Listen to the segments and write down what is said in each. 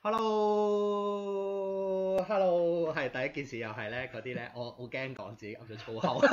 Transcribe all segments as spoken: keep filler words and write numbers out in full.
Hello，Hello，係第一件事又係咧嗰啲咧，我好驚講自己噏咗粗口。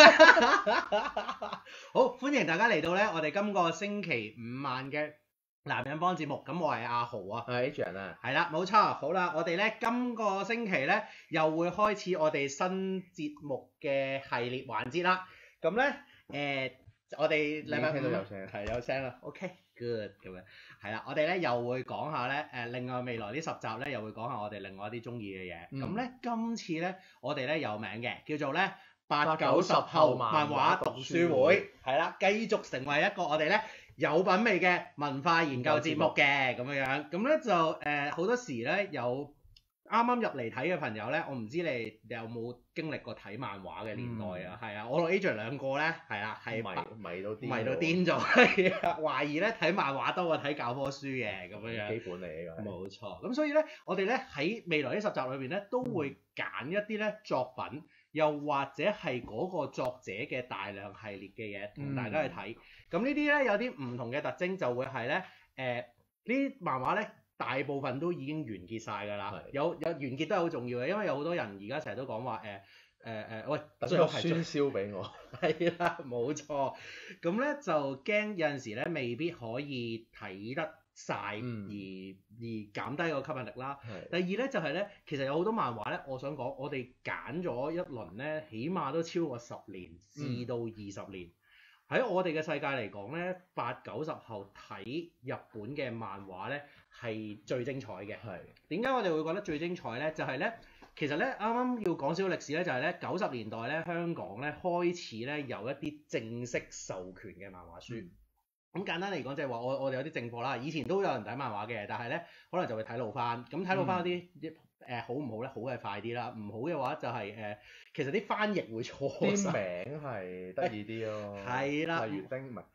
好，歡迎大家嚟到咧，我哋今個星期五晚嘅男人幫節目。咁我係阿豪啊， 係 Adrian 啊， 係啦，冇錯。好啦，我哋咧今個星期咧又會開始我哋新節目嘅系列環節啦。咁咧誒，我哋禮拜五聽到有聲， 係有聲啦。OK。Good 咁樣，係啦，我哋咧又會講下咧，誒另外未來呢十集咧又會講下我哋另外一啲中意嘅嘢。咁咧、嗯、今次咧我哋咧有名嘅，叫做咧八九十後漫畫讀書會，係啦，繼續成為一個我哋咧有品味嘅文化研究節目嘅咁樣樣。咁咧就誒好、呃、多時咧有啱啱入嚟睇嘅朋友咧，我唔知你有冇經歷過睇漫畫嘅年代啊？係啊、嗯，我同 Adrian 兩個咧，係啊，係迷迷到癲， 迷到癲咗，係啊，懷疑咧睇漫畫多過睇教科書嘅咁樣樣。 基本嚟嘅。 冇錯，咁所以咧，我哋咧喺未來呢十集裏邊咧，都會揀一啲咧作品，又或者係嗰個作者嘅大量系列嘅嘢，同大家去睇。咁、嗯、呢啲咧有啲唔同嘅特徵，就會係咧，誒、呃、呢啲漫畫咧。大部分都已經完結晒㗎啦，是有有完結都係好重要嘅，因為有好多人而家成日都講話誒誒誒，喂， 最後宣銷俾我， 係啦，冇錯，咁咧就驚有陣時咧未必可以睇得晒，嗯、而而減低個吸引力啦。是第二咧就係、是、咧，其實有好多漫畫咧，我想講，我哋揀咗一輪咧，起碼都超過十年至到二十年。喺、嗯、我哋嘅世界嚟講咧，八九十後睇日本嘅漫畫咧係最精彩嘅。係點解我哋會覺得最精彩咧？就係、是、咧，其實咧啱啱要講少少歷史咧，就係咧九十年代咧香港咧開始咧有一啲正式授權嘅漫畫書。咁、嗯、簡單嚟講，就係話我我哋有啲正貨啦。以前都有人睇漫畫嘅，但係咧可能就會睇老翻。咁睇老翻嗰啲誒好唔好咧？好係快啲啦，唔好嘅話就係、是、誒、呃，其實啲翻譯會錯晒。 啲名係得意啲咯。係啦，例如丁唔係。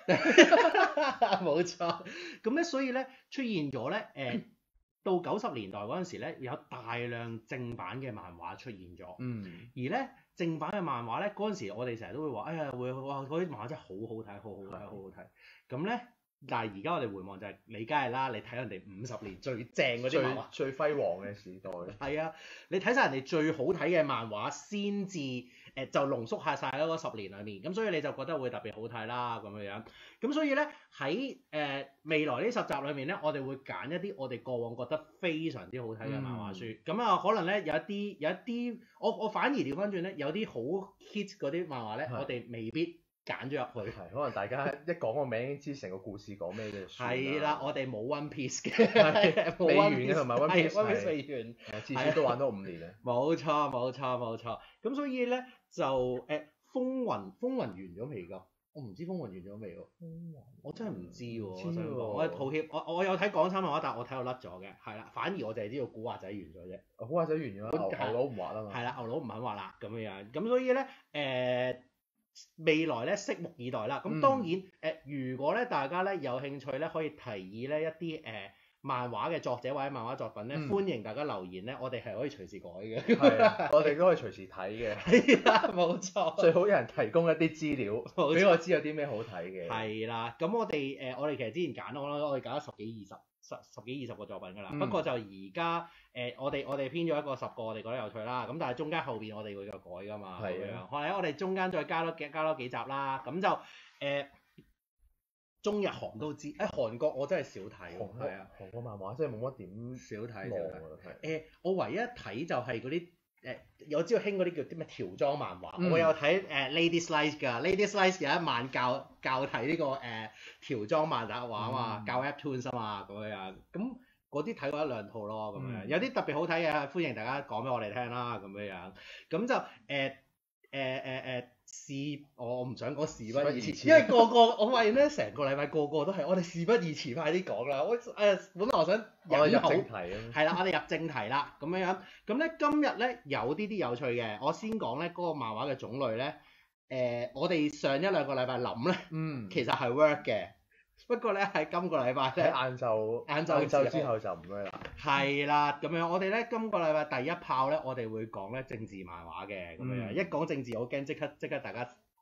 冇錯。咁咧，所以咧出現咗咧誒，到九十年代嗰陣時咧，有大量正版嘅漫畫出現咗。嗯。而咧正版嘅漫畫咧，嗰陣時我哋成日都會話，哎呀會哇嗰啲漫畫真係好好睇，好好睇，好好睇。咁咧。但係而家我哋回望就係、是、你梗係啦，你睇人哋五十年最正嗰啲漫畫， 最最輝煌嘅時代。 係啊，你睇晒人哋最好睇嘅漫畫先至誒就濃縮下晒喺嗰十年裏面，咁所以你就覺得會特別好睇啦咁樣樣。咁所以咧喺誒未來呢十集裏面咧，我哋會揀一啲我哋過往覺得非常之好睇嘅漫畫書。咁啊、嗯，可能咧有一啲有一啲，我我反而調翻轉咧，有啲好 hit 嗰啲漫畫咧，的我哋未必揀咗入去， 係可能大家一講個名已經知成個故事講咩嘅。 係啦，我哋冇 One Piece 嘅， 未完嘅同埋 One Piece 未完， 至少都玩多五年啊。 冇錯冇錯冇錯，咁所以咧就誒風雲風雲完咗未㗎？我唔知風雲完咗未喎。風雲我真係唔知喎，我想講，我抱歉，我我有睇港產漫畫，但係我睇到甩咗嘅，係啦，反而我淨係知道古惑仔完咗啫。 古惑仔完咗，牛牛佬唔畫啦嘛。係啦，牛佬唔肯畫啦咁樣樣，咁所以咧誒。未來咧，拭目以待啦。咁當然，誒、呃，如果咧大家咧有興趣咧，可以提議咧一啲誒、呃、漫畫嘅作者或者漫畫作品咧，嗯、歡迎大家留言咧，我哋係可以隨時改嘅。 係啊，我哋都可以隨時睇嘅。 係啦，冇錯。 最好有人提供一啲資料，俾我知有啲咩好睇嘅。 係啦，咁我哋誒、呃，我哋其實之前揀，我我哋揀咗十幾二十。十十幾二十個作品㗎啦，嗯、不過就而家誒，我哋我哋編咗一個十個，我哋覺得有趣啦。咁但係中間後邊我哋會再改㗎嘛，咁樣。後嚟我哋中間再加多幾加多幾集啦。咁就誒、呃，中日韓都知。誒、哎、韓國我真係少睇。係啊， 韓國漫畫真係冇乜點少睇少睇。誒，我唯一睇就係嗰啲。誒，我知道興嗰啲叫啲咩條裝漫畫，嗯、我有睇誒、uh, Lady Slice 㗎，Lady Slice 有一晚教教睇呢、這個誒、uh, 條裝漫畫啊嘛，嗯、教 Webtoons 啊嘛咁樣，咁嗰啲睇過一兩套咯，咁樣、嗯、有啲特別好睇嘅，歡迎大家講俾我哋聽啦，咁樣，咁就誒誒誒誒事，我唔想講事不宜遲，因為個個我發現咧，成個禮拜個個都係我哋事不宜遲，快啲講啦！我誒、呃、本來我想引入正題啊， 係啦，我哋入正題啦，咁樣樣，咁咧今日咧有啲啲有趣嘅，我先講咧嗰個漫畫嘅種類咧，誒、呃、我哋上一兩個禮拜諗咧，嗯，其實係 work 嘅。不過咧喺今個禮拜咧， 晏晝晏晝之後就唔咩啦。 係啦，咁樣我哋咧今個禮拜第一炮咧，我哋會講咧政治漫畫嘅咁樣。嗯、一講政治，我驚即刻即刻大家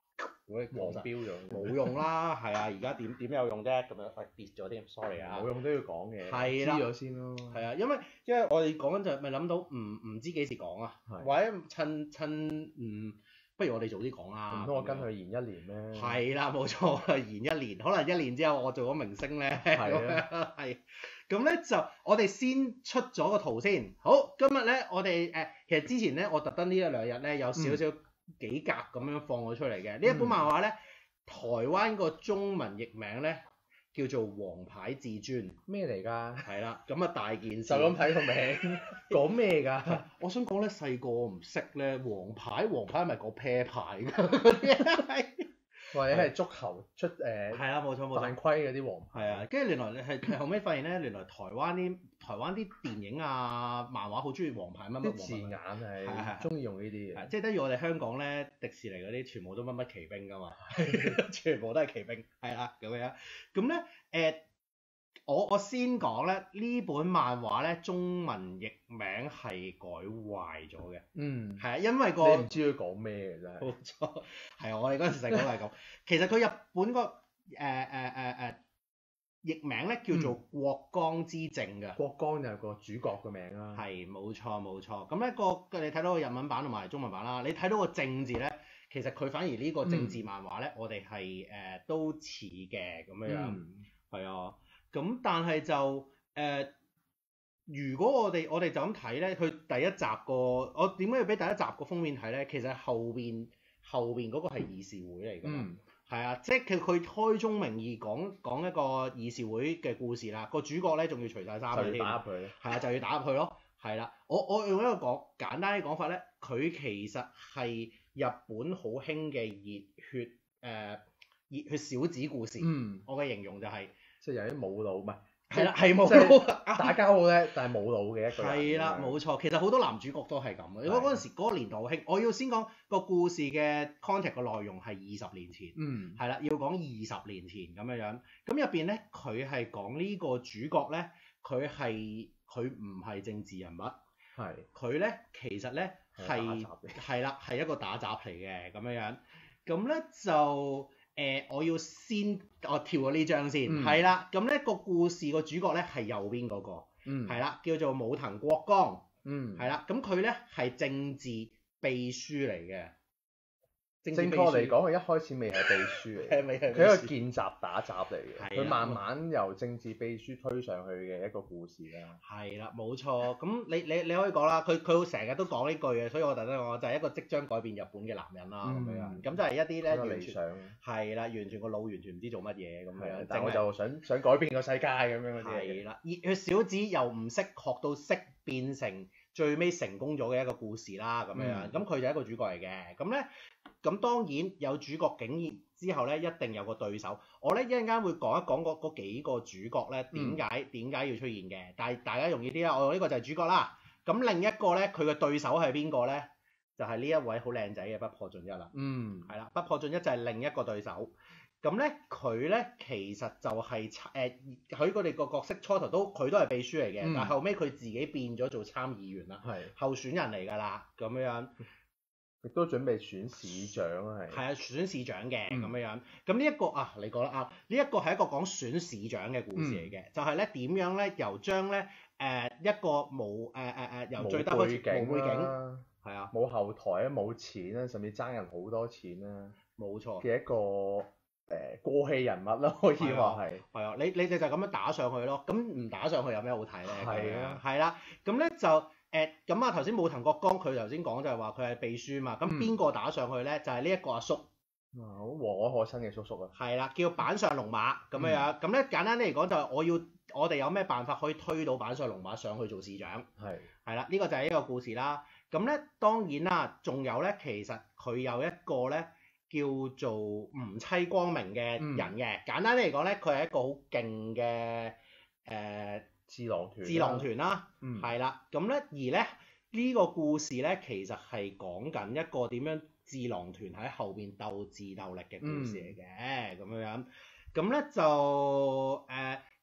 嗰啲黃標咗。 冇用啦，係啊，而家點點有用啫？咁樣喂跌咗添，sorry 啊。 冇用都要講嘅， 係啦， 知咗先咯。 係啊，因為因為我哋講緊就咪諗到唔唔知幾時講啊，或者趁趁嗯。不如我哋早啲講啦。 唔通我跟佢延一年咩？ 係啦，冇錯，延一年，可能一年之後我做咗明星咧。係啊，係。咁咧就我哋先出咗個圖先。好，今日咧我哋誒、呃、其實之前咧我特登呢一兩日咧有少少幾格咁樣放咗出嚟嘅。呢、嗯、一本漫畫咧，台灣個中文譯名咧叫做《王牌至尊》。咩嚟㗎？係啦，咁啊大件事。 就咁睇個名，講咩㗎？ 我想講咧，細個唔識咧，王牌王牌係咪個啤牌㗎？ 或者係足球出誒， 係啊，冇錯冇錯， 犯規嗰啲王牌。 係啊，跟住原來你係後尾發現咧，原來台灣啲台灣啲電影啊漫畫好中意王牌乜乜。啲字眼係中意用呢啲嘅， 即係等於我哋香港咧迪士尼嗰啲全部都乜乜奇兵㗎嘛，全部都係奇兵，係啦咁樣。咁咧誒，我我先講咧呢本漫畫咧中文譯名係改壞咗嘅。嗯。係啊，因為個你唔知佢講咩嘅真係。 冇錯，係啊，我哋嗰陣時細個都係咁。其實佢日本個誒誒誒誒譯名咧叫做國光之正嘅。 國光就係個主角嘅名啦。 係，冇錯冇錯。咁咧個你睇到個日文版同埋中文版啦，你睇到個正字咧，其實佢反而呢個正字漫畫咧，嗯、我哋係誒都似嘅咁樣樣。係啊、嗯。咁但係就誒、呃，如果我哋我哋就咁睇咧，佢第一集個我點解要俾第一集個封面睇咧？其實後邊後邊嗰個係議事會嚟㗎嘛，係、嗯、啊，即係佢佢開宗明義講講一個議事會嘅故事啦。個主角咧仲要除晒衫嘅添，就要打入去，係啊，就要打入去咯，係啦。我我用一個講簡單嘅講法咧，佢其實係日本好興嘅熱血誒、呃、熱血小子故事。嗯，我嘅形容就係、是。 即係有啲冇腦，唔係係啦，係冇腦， 打交好叻，但係冇腦嘅一個人。 係啦，冇錯，其實好多男主角都係咁嘅。如果嗰陣時嗰個年代好興，我要先講個故事嘅 context 個內容係二十年前，嗯，係啦，要講二十年前咁樣樣。咁入邊咧，佢係講呢個主角咧，佢係佢唔係政治人物，係佢咧其實咧係係啦，係一個打雜嚟嘅咁樣樣。咁咧就。誒、呃，我要先我跳咗呢張先，係啦、嗯，咁咧個故事個主角咧係右邊嗰、那個，係啦、嗯，叫做武藤國光，係啦、嗯，咁佢咧係政治秘書嚟嘅。 正確嚟講，佢一開始未係秘書嚟嘅，佢係一個見習打雜嚟嘅，佢慢慢由政治秘書推上去嘅一個故事啦。係啦，冇錯。咁你你你可以講啦，佢佢成日都講呢句嘅，所以我特登講就係一個即將改變日本嘅男人啦咁樣。咁就係一啲咧完全係啦，完全個腦完全唔知做乜嘢咁樣。 但我就想想改變個世界咁樣嗰啲。 係啦，熱血小子又唔識學到識變成最尾成功咗嘅一個故事啦咁樣。咁佢就係一個主角嚟嘅。咁咧。咁當然有主角竟然之後咧，一定有個對手。我咧一陣間會講一講嗰嗰幾個主角咧點解點解要出現嘅。但係大家容易啲啦，我用呢個就係主角啦。咁另一個咧，佢嘅對手係邊個咧？就係、是、呢一位好靚仔嘅不破進一啦。嗯，係啦，不破進一就係另一個對手。咁咧佢咧其實就係、是、誒，佢佢哋個角色初頭都佢都係秘書嚟嘅，嗯、但係後尾佢自己變咗做參議員啦，係候選人嚟㗎啦，咁樣。 亦都準備選市長啊，係。 係啊，選市長嘅咁樣樣。咁呢一個啊，你講得啱。呢一個係一個講選市長嘅故事嚟嘅，嗯、就係咧點樣咧由將咧誒、呃、一個冇誒誒誒由最低開始冇背景，係啊， 冇後台啊，冇錢啊，甚至爭人好多錢啊， 冇錯嘅一個誒、呃、過氣人物啦，可以話係。 係啊，你你哋就咁樣打上去咯。咁唔打上去有咩好睇咧？ 係啊， 係啦。咁咧就。誒咁啊！頭先武藤國光佢頭先講就係話佢係秘書嘛，咁邊個打上去咧？就係呢一個阿叔， 啊好和藹可親嘅叔叔啊， 係啦，叫板上龍馬咁樣樣。咁咧、嗯、簡單啲嚟講就係我要我哋有咩辦法可以推到板上龍馬上去做市長？係係啦，呢、呢個就係一個故事啦。咁咧當然啦，仲有咧其實佢有一個咧叫做吳妻光明嘅人嘅。嗯、簡單啲嚟講咧，佢係一個好勁嘅誒。呃智囊團， 智囊團啦，係啦、嗯，咁咧而咧呢、呢個故事咧其實係講緊一個點樣智囊團喺後邊鬥智鬥力嘅故事嚟嘅咁樣樣，咁咧就誒誒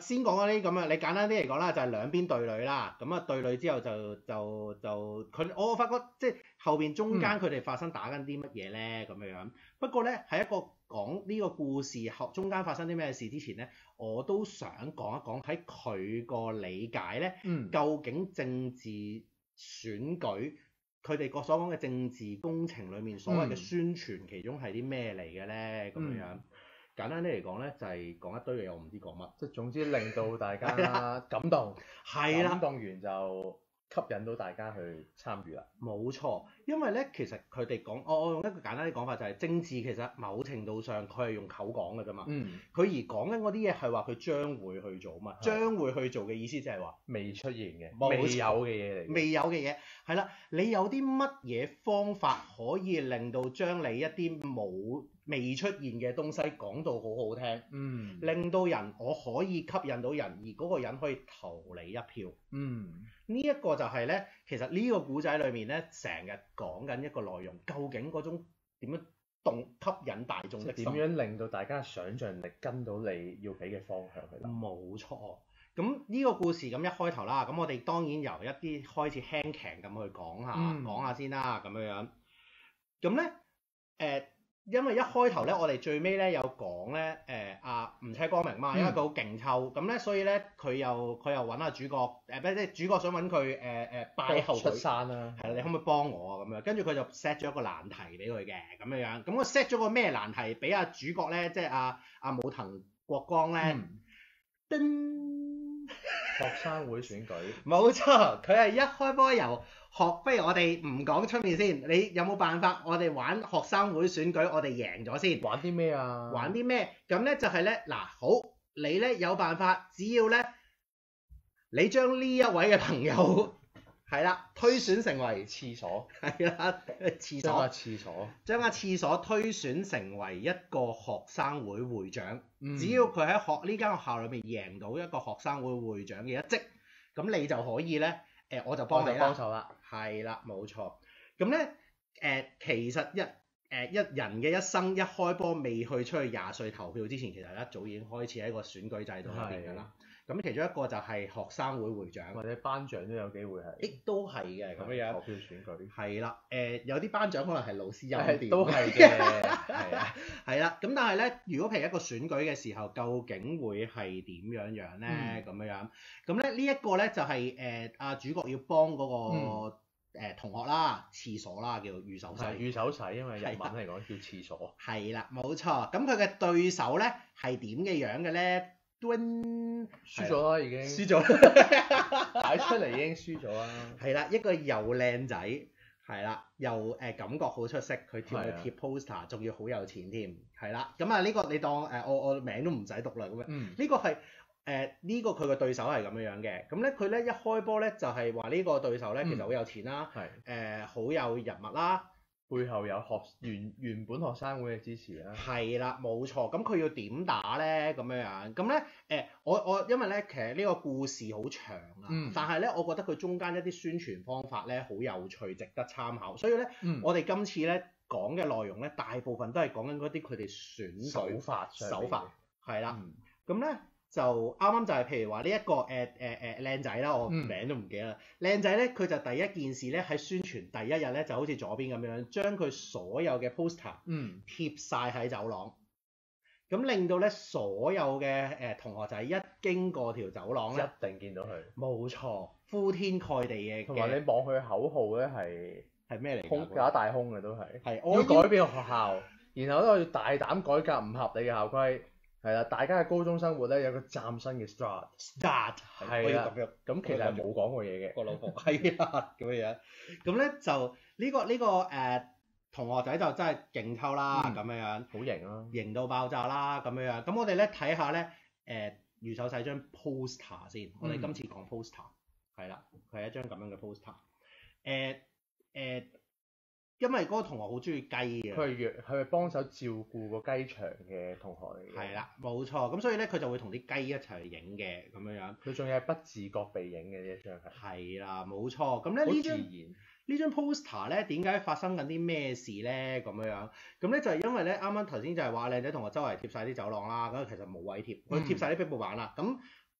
先講嗰啲咁啊，你簡單啲嚟講啦，就係、是、兩邊對壘啦。咁啊對壘之後就就就佢，我發覺即係後邊中間佢哋發生打緊啲乜嘢咧咁樣樣。不過咧喺一個講呢個故事後中間發生啲咩事之前咧，我都想講一講喺佢個理解咧， 嗯、究竟政治選舉佢哋個所講嘅政治工程裡面所謂嘅宣傳，其中係啲咩嚟嘅咧咁樣樣。嗯簡單啲嚟講咧，就係、是、講一堆嘢，我唔知講乜， 即係總之令到大家感動， 係啦， 感動完就吸引到大家去參與啦。 冇錯，因為咧其實佢哋講，我我用一個簡單啲講法就係、是、政治其實某程度上佢係用口講嘅啫嘛。嗯。佢而講緊嗰啲嘢係話佢將會去做嘛，將會去做嘅意思就係話未出現嘅、 冇未有嘅嘢嚟。 未有嘅嘢係啦，你有啲乜嘢方法可以令到將你一啲冇未出現嘅東西講到好好聽，嗯，令到人我可以吸引到人，而嗰個人可以投你一票，嗯，呢一個就係咧，其實呢個古仔裏面咧，成日講緊一個內容，究竟嗰種點樣動吸引大眾的心， 點樣令到大家想像力跟到你要俾嘅方向去諗。 冇錯，咁呢個故事咁一開頭啦，咁我哋當然由一啲開始輕劇咁去講下，嗯、講下先啦，咁樣樣，咁咧，誒、呃。因為一開頭咧，我哋最尾咧有講咧，誒阿吳車光明嘛，因為佢好勁抽，咁咧、嗯、所以咧佢又佢又揾下主角，誒唔係即係主角想揾佢誒誒拜後出山啦， 係啦，你可唔可以幫我啊咁樣？跟住佢就 set 咗一個難題俾佢嘅咁樣樣，咁我 set 咗個咩難題俾阿主角咧，即係阿阿武藤國光咧，噔、嗯， 學生會選舉， 冇錯，佢係一開波由。學，不如我哋唔講出面先，你有冇辦法？我哋玩學生會選舉，我哋贏咗先。 玩啲咩啊？ 玩啲咩？咁咧就係咧，嗱，好，你咧有辦法，只要咧你將呢一位嘅朋友係啦推選成為廁所， 係啦，廁所， 將阿廁所， 將阿廁所推選成為一個學生會會長。 嗯、 只要佢喺學呢間學校裏面贏到一個學生會會長嘅一職，咁你就可以咧。誒、呃、我就幫你啦， 幫手啦， 係啦，冇錯。咁咧誒，其實一誒、呃、一人嘅一生一開波未去出去廿歲投票之前，其實一早已經開始喺個選舉制度入邊㗎啦。咁的其中一個就係學生會會長， 或者班長都有機會係， 亦都係嘅咁樣。 投票選舉係啦，誒、呃、有啲班長可能係老師欽點， 都係嘅，係啊， 係啦。咁但係咧，如果譬如一個選舉嘅時候，究竟會係點樣樣咧？咁樣、嗯、樣，咁咧呢一個咧就係誒阿主角要幫嗰、那個、嗯呃、同學啦，廁所啦，叫御手洗。 御手洗，因為日文嚟講叫廁所。 係啦，冇錯。咁佢嘅對手咧係點嘅樣嘅咧？端輸咗啦，已經輸咗了， 擺出嚟已經輸咗啦。 係啦，一個又靚仔，係啦，又誒、呃、感覺好出色，佢貼佢貼 poster，仲要好有錢添，係啦。咁啊呢個你當誒、呃、我我名都唔使讀啦咁樣。嗯。呢個係誒呢個佢個對手係咁樣樣嘅，咁咧佢咧一開波咧就係話呢個對手咧其實好有錢啦，係誒好有人脈啦。 背後有學原原本學生會嘅支持啦， 係啦，冇錯。咁佢要點打咧？咁樣樣，咁咧誒，我我因為咧其實呢個故事好長啊，嗯、但係咧我覺得佢中間一啲宣傳方法咧好有趣，值得參考。所以咧，嗯、我哋今次咧講嘅內容咧，大部分都係講緊嗰啲佢哋選舉手法手法係啦。咁咧、嗯。就啱啱就係譬如話呢一個誒誒誒靚仔啦，我名都唔記得啦。靚、嗯、仔咧，佢就第一件事咧喺宣傳第一日咧，就好似左邊咁樣，將佢所有嘅 poster 貼晒喺走廊，咁、嗯、令到咧所有嘅誒、呃、同學仔一經過條走廊咧， 一定見到佢。 冇錯，鋪天蓋地嘅。 同埋你望佢口號咧係係咩嚟？ 空假大空嘅都係。 係。 要改變學校，然後咧要大膽改革唔合理嘅校規。係啦，大家嘅高中生活咧有個嶄新嘅 start，start 係啦，咁其實係冇講過嘢嘅。 個老婆係啦，咁樣樣，咁咧就呢、這個呢、這個誒、呃、同學仔就真係勁抽啦，咁樣、嗯、樣， 好型啊， 型到爆炸啦，咁樣樣。咁我哋咧睇下咧誒御手洗張 poster 先，嗯、我哋今次講 poster 係啦，佢係一張咁樣嘅 poster，誒、呃、誒。呃因為嗰個同學好中意雞嘅， 佢係約佢係幫手照顧個雞場嘅同學嚟嘅。 係啦，冇錯，咁所以咧佢就會同啲雞一齊影嘅咁樣樣。 佢仲要係不自覺被影嘅呢一張係。 係啦，冇錯。咁咧呢張呢張 poster 咧點解發生緊啲咩事咧？咁樣樣，咁咧就係因為咧啱啱頭先就係話靚仔同學周圍貼晒啲走廊啦，咁其實冇位貼，佢貼晒啲壁布板啦，咁、嗯。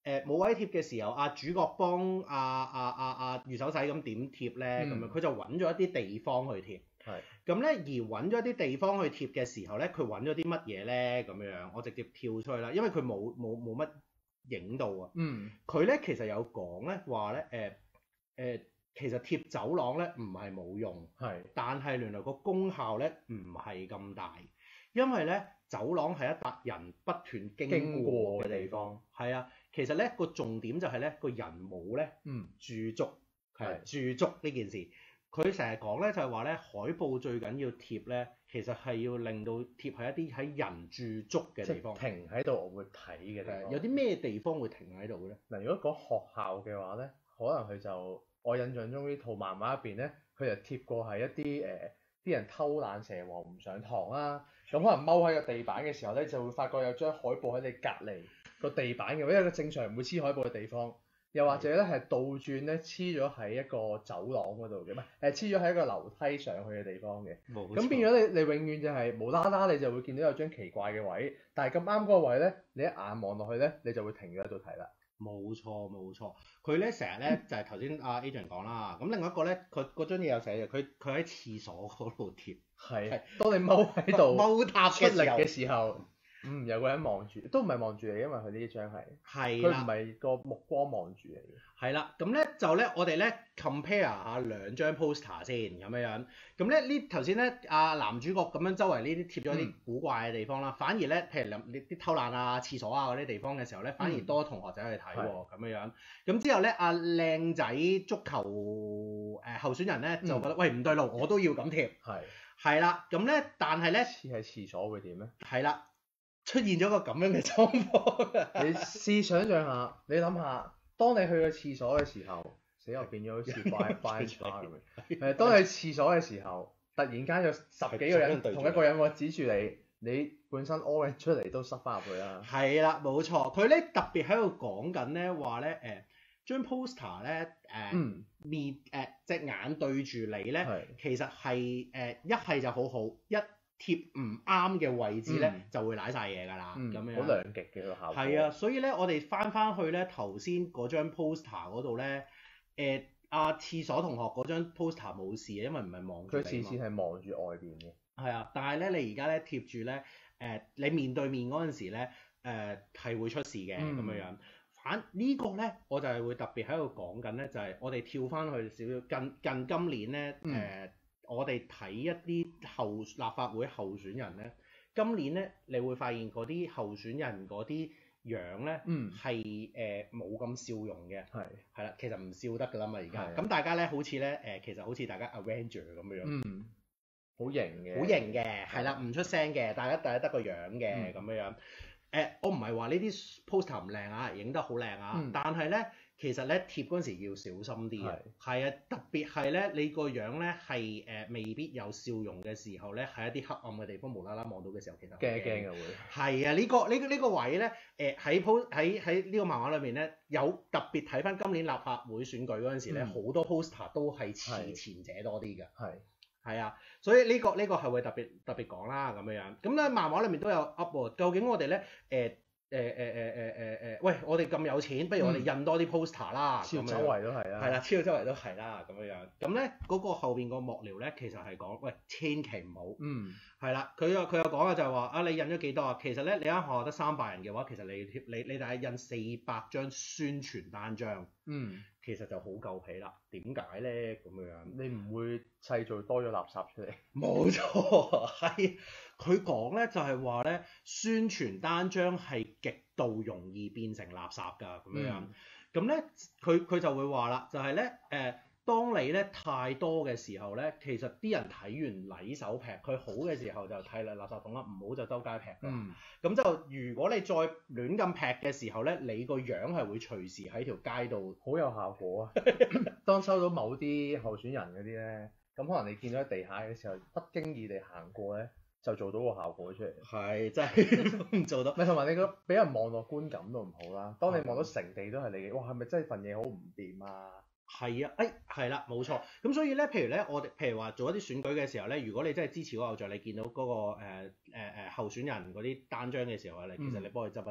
誒冇位貼嘅時候，阿主角幫阿阿阿阿御手洗咁點貼咧，咁樣佢就揾咗一啲地方去貼。 係。 咁咧而揾咗一啲地方去貼嘅時候咧，佢揾咗啲乜嘢咧？咁樣我直接跳出去啦，因為佢冇冇冇乜影到啊。 嗯。佢咧其實有講咧話咧誒誒，其實貼走廊咧唔係冇用， 係。但係原來個功效咧唔係咁大，因為咧走廊係一笪人不斷經過嘅地方。係啊，其實咧個重點就係咧個人冇咧嗯駐足，係駐足呢件事。佢成日講咧就係話咧海報最緊要貼咧，其實係要令到貼喺一啲喺人駐足嘅地方， 停喺度我會睇嘅地方。 有啲咩地方會停喺度咧？ 嗱，如果講學校嘅話咧，可能佢就我印象中呢套漫畫入邊咧，佢就貼過係一啲誒啲人偷懶蛇王唔上堂啦，咁可能踎喺個地板嘅時候咧，就會發覺有張海報喺你隔離個地板嘅，因為個正常唔會黐海報嘅地方。又或者咧係倒轉咧黐咗喺一個走廊嗰度嘅，唔係誒黐咗喺一個樓梯上去嘅地方嘅。冇錯。咁變咗你你永遠就係無啦啦你就會見到有張奇怪嘅位，但係咁啱嗰個位咧，你一眼望落去咧，你就會停咗喺度睇啦。 冇錯冇錯，佢咧成日咧就係頭先阿 Adrian 講啦，咁另外一個咧佢嗰張嘢有寫嘅，佢佢喺廁所嗰度貼。係。係。當你踎喺度踎塔出力嘅時候。嗯，有個人望住，都唔係望住你，因為佢呢張係，係佢唔係個目光望住你嘅。係啦，咁咧就咧，我哋咧 compare 下兩張 poster 先咁樣樣。咁咧呢頭先咧，阿男主角咁樣周圍呢啲貼咗啲古怪嘅地方啦，嗯、反而咧，譬如你啲偷懶啊、廁所啊嗰啲地方嘅時候咧，反而多同學仔去睇喎，咁樣樣。咁之後咧，阿靚仔足球誒、呃、候選人咧就覺得、嗯、喂唔對路，我都要咁貼。係。係啦，咁咧，但係咧，黐喺廁所會點咧？係啦。出現咗個咁樣嘅狀況，你試想像下，你諗下，當你去個廁所嘅時候，死我變咗好似怪怪咁樣。誒，當你去廁所嘅時候，突然間有十幾個人同一個人喎指住你，你本身屙完出嚟都塞翻入去啦。係啦，冇錯，佢咧特別喺度講緊咧話咧誒，張 poster 咧誒面誒隻眼對住你咧，其實係誒一係就好好一。貼唔啱嘅位置咧，嗯、就會瀨晒嘢㗎啦，咁、嗯、樣。好兩極嘅個效果。係啊，所以咧，我哋翻翻去咧頭先嗰張 poster 嗰度咧，誒、呃、阿廁所同學嗰張 poster 冇事嘅，因為唔係望住你。佢次次係望住外邊嘅。係啊，但係咧，你而家咧貼住咧，誒、呃、你面對面嗰陣時咧，誒、呃、係會出事嘅咁樣樣。反、這個、呢個咧，我就係會特別喺度講緊咧，就係、是、我哋跳翻去少少近近今年咧，誒、嗯。呃我哋睇一啲候立法會候選人咧，今年咧你會發現嗰啲候選人嗰啲樣咧，係誒冇咁笑容嘅，係係啦，其實唔笑得㗎啦嘛而家，咁的大家咧好似咧誒，其實好似大家 Avenger 咁樣，嗯，好型嘅，好型嘅，係啦，唔出聲嘅，大家大家得個樣嘅咁樣樣，誒、呃、我唔係話呢啲 poster 唔靚啊，影得好靚啊，嗯、但係咧。其實咧貼嗰陣時要小心啲嘅，係啊，特別係咧你個樣咧係誒未必有笑容嘅時候咧，喺一啲黑暗嘅地方無啦啦望到嘅時候，其實驚驚嘅會。係啊，呢、呢個呢、呢個呢、呢個位咧誒喺 post 喺喺呢個漫畫裏面咧有特別睇翻今年立法會選舉嗰陣時咧，好、嗯、多 poster 都係似前者多啲嘅。係係啊，所以呢、呢個呢、呢個係會特別特別講啦咁樣樣。咁咧漫畫裏面都有 up 喎，究竟我哋咧誒？誒誒誒誒誒誒，喂！我哋咁有錢，不如我哋印多啲 poster 啦，咁、嗯、樣周圍都係啦，係啦，超周圍都係啦，咁樣樣。咁咧嗰個後邊個幕僚咧，其實係講，喂，千祈唔好，嗯，係啦，佢有佢有講嘅就係話，啊，你印咗幾多啊？其實咧，你間學校得三百人嘅話，其實你貼你你大概印四百張宣傳單張，嗯，其實就好夠皮啦。點解咧？咁樣樣，你唔會製造多咗垃圾出嚟？冇錯，係。佢講咧就係話咧，宣傳單張係極度容易變成垃圾㗎咁樣。咁咧佢佢就會話啦，就係咧誒，當你咧太多嘅時候咧，其實啲人睇完禮手劈，佢好嘅時候就睇嚟垃圾桶啦，唔好就周街劈啦。咁、嗯、就如果你再亂咁劈嘅時候咧，你個樣係會隨時喺條街度好有效果啊。當收到某啲候選人嗰啲咧，咁可能你見到喺地下嘅時候，不經意地行過咧。就做到個效果出嚟，係真係唔做到。咪同埋你個俾人望落觀感都唔好啦。當你望到成地都係你嘅，哇係咪真係份嘢好唔掂啊？係啊，誒係啦，冇錯。咁所以咧，譬如咧，我哋譬如話做一啲選舉嘅時候咧，如果你真係支持嗰個偶像，你見到嗰、嗰個誒誒誒候選人嗰啲單張嘅時候咧，其實你幫佢執一執。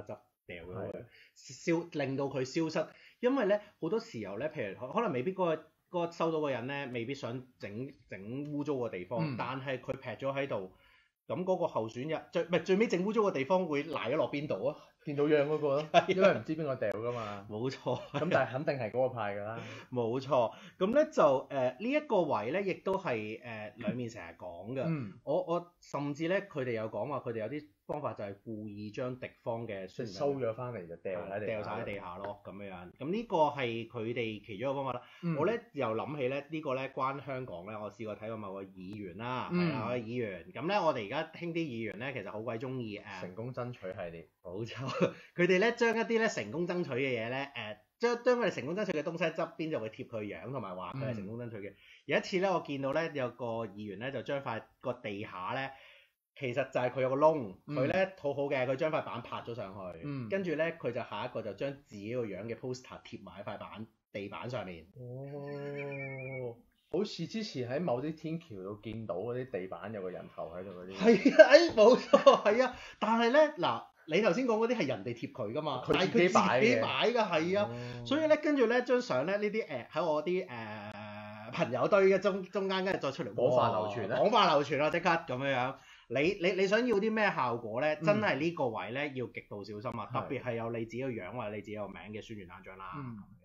掉咗佢，消令到佢消失。因為咧好多時候咧，譬如可能未必嗰、嗰個嗰個收到嘅人咧，未必想整整污糟個地方，嗯、但係佢劈咗喺度，咁嗰個候選人最唔係最尾整污糟個地方會賴咗落邊度啊？ 見到樣嗰個咯，因為唔知邊個掉噶嘛。冇錯。咁但係肯定係嗰個派㗎啦。 冇錯。咁咧就誒呢一個位咧，亦都係誒兩面成日講嘅。嗯。我我甚至咧，佢哋有講話，佢哋有啲方法就係故意將敵方嘅收咗翻嚟就掉喺地， 掉曬喺地下咯，咁樣樣。咁呢個係佢哋其中一個方法啦。嗯、我咧又諗起咧呢個咧關香港咧，我試過睇過某個議員啦，係啊、嗯，議員。咁咧我哋而家興啲議員咧，其實好鬼中意誒。 成功爭取系列。 冇錯。佢哋咧將一啲咧成功爭取嘅嘢咧，誒將將佢哋成功爭取嘅東西側邊就會貼佢樣，同埋話佢係成功爭取嘅。嗯、有一次咧，我見到咧有個議員咧就將塊個地下咧，其實就係佢有個窿，佢咧好好嘅，佢將塊板拍咗上去，嗯、跟住咧佢就下一個就將自己個樣嘅 poster 貼埋喺塊板地板上面。 哦，好似之前喺某啲天橋度見到嗰啲地板有個人頭喺度嗰啲。 係啊，誒冇錯，係啊，但係咧嗱。你頭先講嗰啲係人哋貼佢噶嘛， 佢自己擺嘅， 自己擺㗎，係啊，哦、所以咧跟住咧張相咧呢啲誒喺我啲誒、呃、朋友堆嘅中中間，跟住再出嚟廣泛流傳咧， 廣泛流傳啦，即刻咁樣樣。你你你想要啲咩效果咧？真係呢個位咧要極度小心啊！嗯、特別係有你自己個樣或者你自己個名嘅宣傳單張啦。嗯